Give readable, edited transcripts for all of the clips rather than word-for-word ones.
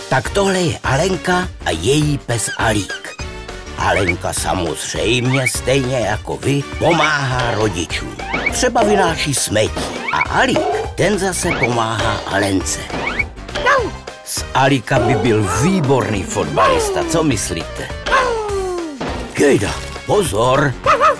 Tak tohle je Alenka a její pes Alík. Alenka samozřejmě, stejně jako vy, pomáhá rodičům. Třeba vynáší smetí. A Alík, ten zase pomáhá Alence. Z Alíka by byl výborný fotbalista, co myslíte? Kejda, pozor!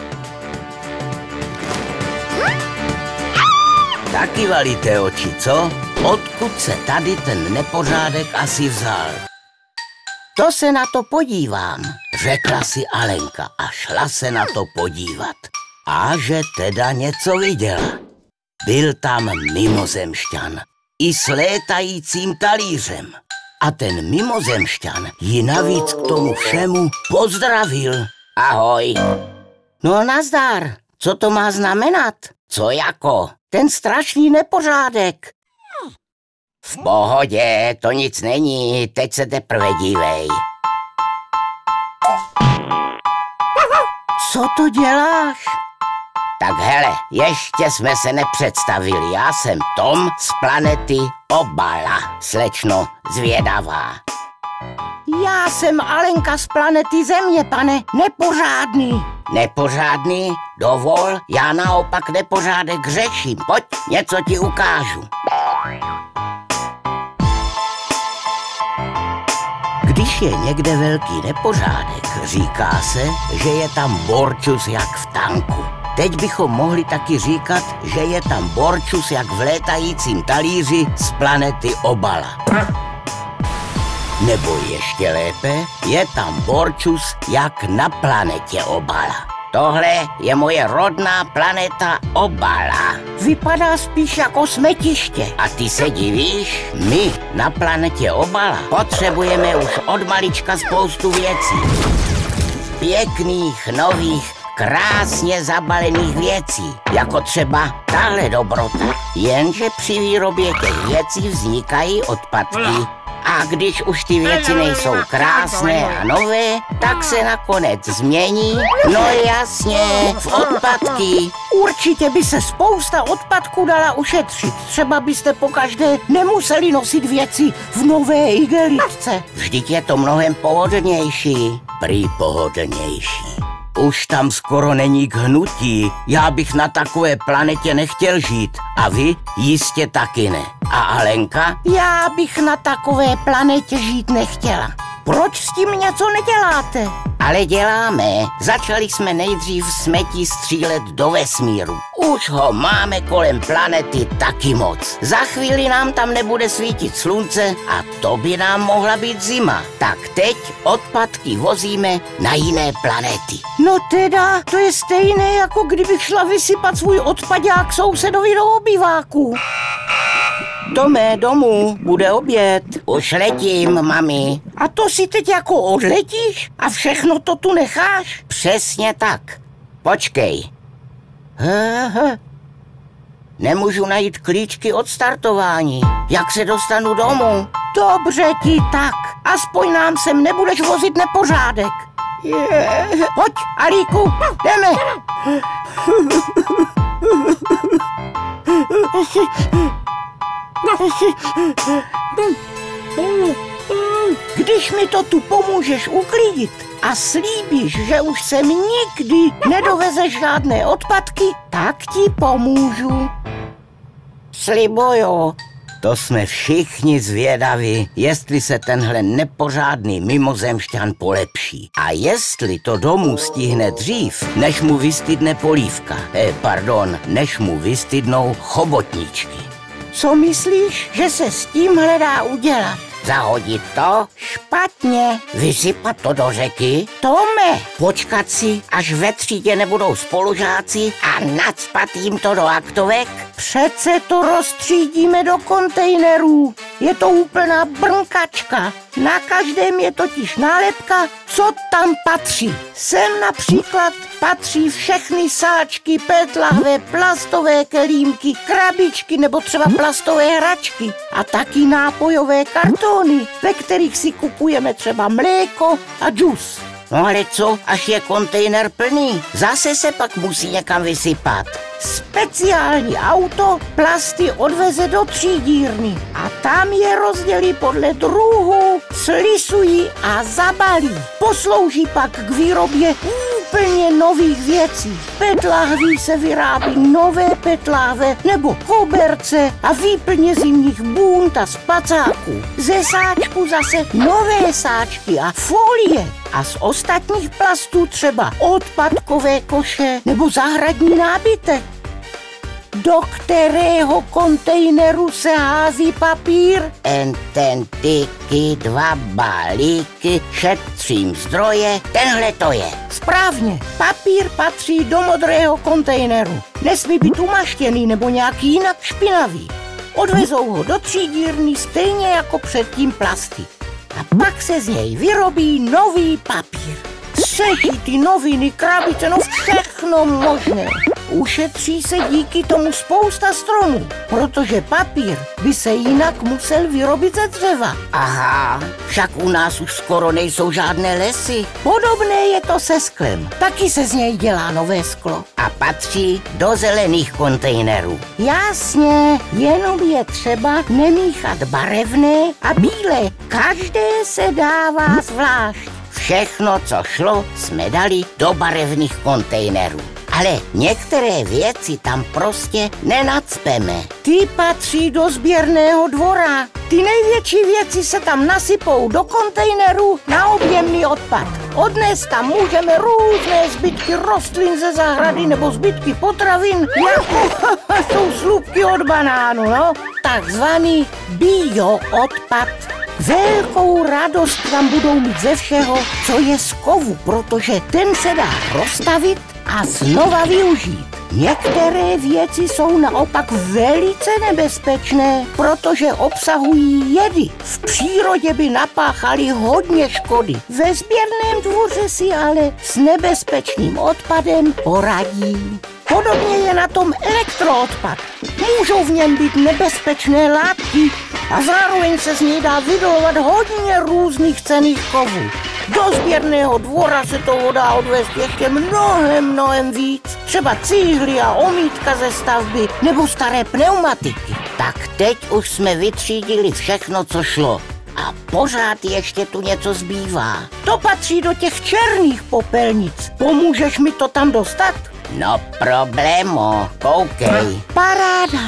Taky valíte oči, co? Odkud se tady ten nepořádek asi vzal? To se na to podívám, řekla si Alenka a šla se na to podívat. A že teda něco viděla. Byl tam mimozemšťan i s létajícím talířem. A ten mimozemšťan ji navíc k tomu všemu pozdravil. Ahoj. No nazdar, co to má znamenat? Co jako? Ten strašný nepořádek. V pohodě, to nic není, teď se teprve dívej. Co to děláš? Tak hele, ještě jsme se nepředstavili, já jsem Tom z planety Obala, slečno zvědavá. Já jsem Alenka z planety Země, pane, nepořádný. Nepořádný? Dovol, já naopak nepořádek řeším, pojď, něco ti ukážu. Když je někde velký nepořádek, říká se, že je tam borčus jak v tanku. Teď bychom mohli taky říkat, že je tam borčus jak v létajícím talíři z planety Obala. Nebo ještě lépe, je tam borčus jak na planetě Obala. Tohle je moje rodná planeta Obala. Vypadá spíš jako smetiště. A ty se divíš? My na planetě Obala potřebujeme už od malička spoustu věcí. Pěkných, nových, krásně zabalených věcí. Jako třeba tahle dobrota. Jenže při výrobě těch věcí vznikají odpadky. A když už ty věci nejsou krásné a nové, tak se nakonec změní, no jasně, v odpadky. Určitě by se spousta odpadků dala ušetřit. Třeba byste pokaždé nemuseli nosit věci v nové igelitce. Vždyť je to mnohem pohodlnější. Prý pohodlnější. Už tam skoro není k hnutí. Já bych na takové planetě nechtěl žít. A vy jistě taky ne. A Alenka? Já bych na takové planetě žít nechtěla. Proč s tím něco neděláte? Ale děláme. Začali jsme nejdřív smetí střílet do vesmíru. Už ho máme kolem planety taky moc. Za chvíli nám tam nebude svítit slunce a to by nám mohla být zima. Tak teď odpadky vozíme na jiné planety. No teda, to je stejné, jako kdybych šla vysypat svůj odpadák sousedovi do obýváku. Tome, domů, bude oběd. Už letím, mami. A to si teď jako odletíš? A všechno to tu necháš? Přesně tak. Počkej. Nemůžu najít klíčky od startování. Jak se dostanu domů? Dobře ti tak. Aspoň nám sem nebudeš vozit nepořádek. Pojď, Alíku, jdeme. Když mi to tu pomůžeš uklidit a slíbíš, že už sem nikdy nedovezeš žádné odpadky, tak ti pomůžu. Slibuju. To jsme všichni zvědaví, jestli se tenhle nepořádný mimozemšťan polepší. A jestli to domů stihne dřív, než mu vystydne polívka. Než mu vystydnou chobotničky. Co myslíš, že se s tímhle dá udělat? Zahodit to? Špatně. Vysypat to do řeky? Tome, počkat si, až ve třídě nebudou spolužáci a nacpat jim to do aktovek? Přece to rozstřídíme do kontejnerů. Je to úplná brnkačka. Na každém je totiž nálepka, co tam patří. Sem například patří všechny sáčky, PET lahve, plastové kelímky, krabičky nebo třeba plastové hračky a taky nápojové kartony, ve kterých si kupujeme třeba mléko a džus. No ale co, až je kontejner plný? Zase se pak musí někam vysypat. Speciální auto plasty odveze do třídírny a tam je rozdělí podle druhu, slisují a zabalí. Poslouží pak k výrobě úplně nových věcí. Petláhví se vyrábí nové petláhve nebo koberce a výplně zimních bůnt a spacáků. Ze sáčku zase nové sáčky a folie. A z ostatních plastů třeba odpadkové koše nebo zahradní nábytek. Do kterého kontejneru se hází papír? Ten tyky, 2 balíky, šetřím zdroje, tenhle to je. Správně, papír patří do modrého kontejneru. Nesmí být umaštěný nebo nějaký jinak špinavý. Odvezou ho do třídírny stejně jako předtím plasty. A pak se z něj vyrobí nový papír. Sešity, noviny, krabice, no všechno možné. Ušetří se díky tomu spousta stromů, protože papír by se jinak musel vyrobit ze dřeva. Aha, však u nás už skoro nejsou žádné lesy. Podobné je to se sklem. Taky se z něj dělá nové sklo. A patří do zelených kontejnerů. Jasně, jenom je třeba nemíchat barevné a bílé. Každé se dává zvlášť. Všechno, co šlo, jsme dali do barevných kontejnerů. Ale některé věci tam prostě nenacpeme. Ty patří do sběrného dvora. Ty největší věci se tam nasypou do kontejneru na objemný odpad. Odnes tam můžeme různé zbytky rostlin ze zahrady nebo zbytky potravin, jako jsou slupky od banánu, no. Takzvaný bioodpad. Velkou radost tam budou mít ze všeho, co je z kovu, protože ten se dá rozstavit a znova využít. Některé věci jsou naopak velice nebezpečné, protože obsahují jedy. V přírodě by napáchaly hodně škody. Ve sběrném dvoře si ale s nebezpečným odpadem poradí. Podobně je na tom elektroodpad. Můžou v něm být nebezpečné látky a zároveň se z něj dá vydolovat hodně různých cenných kovů. Do sběrného dvora se toho dá odvést ještě mnohem víc. Třeba cihly a omítka ze stavby nebo staré pneumatiky. Tak teď už jsme vytřídili všechno, co šlo. A pořád ještě tu něco zbývá. To patří do těch černých popelnic. Pomůžeš mi to tam dostat? No problémo, koukej. Paráda.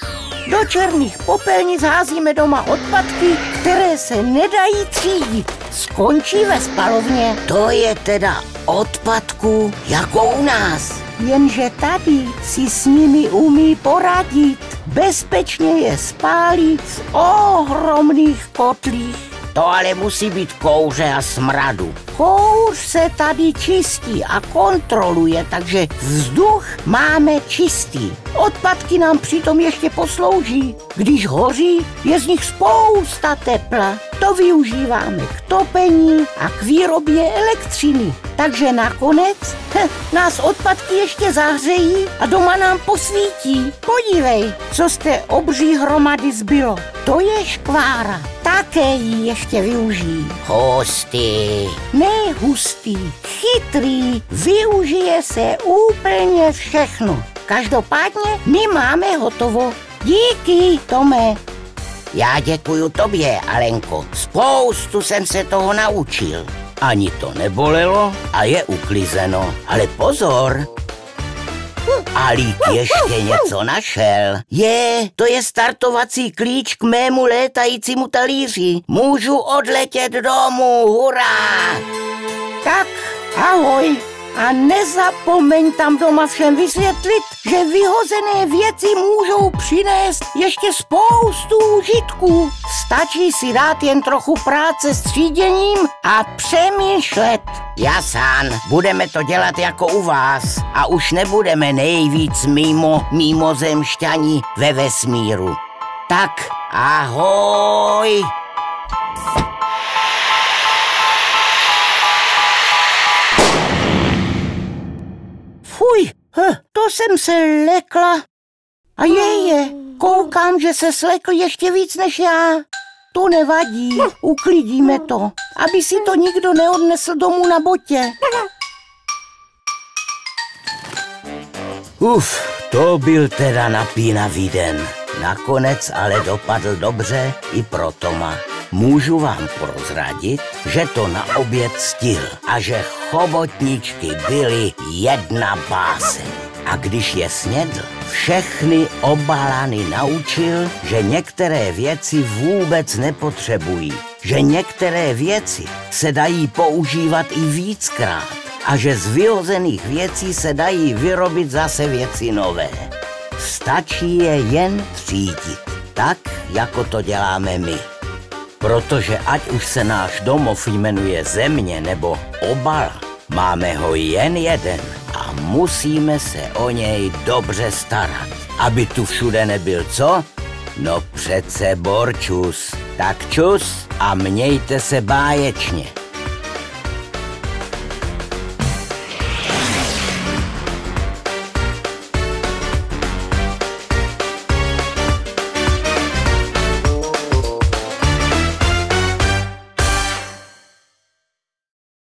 Do černých popelnic házíme doma odpadky, které se nedají třídit. Skončí ve spalovně. To je teda odpadků jako u nás. Jenže tady si s nimi umí poradit. Bezpečně je spálí v ohromných kotlích. To ale musí být kouře a smradu. Kouř se tady čistí a kontroluje, takže vzduch máme čistý. Odpadky nám přitom ještě poslouží. Když hoří, je z nich spousta tepla. To využíváme k topení a k výrobě elektřiny. Takže nakonec nás odpadky ještě zahřejí a doma nám posvítí. Podívej, co z té obří hromady zbylo. To je škvára. Také ji ještě využijí. Hustý. Ne hustý, chytrý. Využije se úplně všechno. Každopádně my máme hotovo. Díky, Tome. Já děkuju tobě, Alenko. Spoustu jsem se toho naučil. Ani to nebolelo a je uklizeno. Ale pozor, Alík ještě něco našel. To je startovací klíč k mému létajícímu talíři. Můžu odletět domů, hurá! Tak, ahoj. A nezapomeň tam doma všem vysvětlit, že vyhozené věci můžou přinést ještě spoustu užitků. Stačí si dát jen trochu práce s tříděním a přemýšlet. Jasán, budeme to dělat jako u vás a už nebudeme nejvíc mimozemšťani ve vesmíru. Tak ahoj! Fuj, to jsem se lekla. A koukám, že se slekl ještě víc než já. To nevadí, uklidíme to, aby si to nikdo neodnesl domů na botě. To byl teda napínavý den. Nakonec ale dopadl dobře i pro Toma. Můžu vám prozradit, že to na oběd stihl a že chobotničky byly jedna báseň. A když je snědl, všechny obalany naučil, že některé věci vůbec nepotřebují, že některé věci se dají používat i víckrát a že z vyhozených věcí se dají vyrobit zase věci nové. Stačí je jen třídit, tak jako to děláme my. Protože ať už se náš domov jmenuje Země nebo Obal, máme ho jen jeden a musíme se o něj dobře starat. Aby tu všude nebyl co? No přece borčus. Tak čus a mějte se báječně.